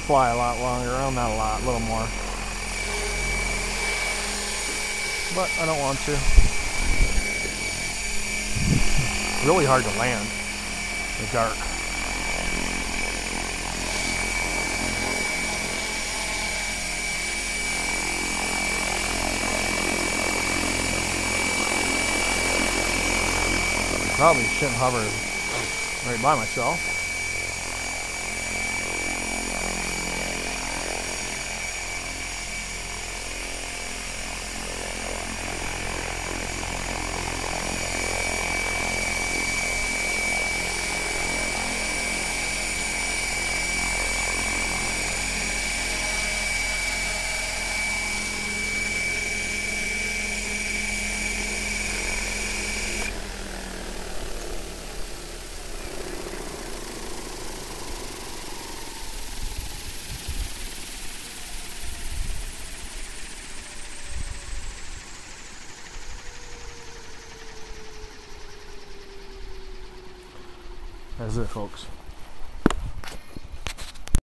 fly a lot longer. Well, not a lot, a little more. But I don't want to. Really hard to land in the dark. Probably shouldn't hover right by myself. That's it, folks.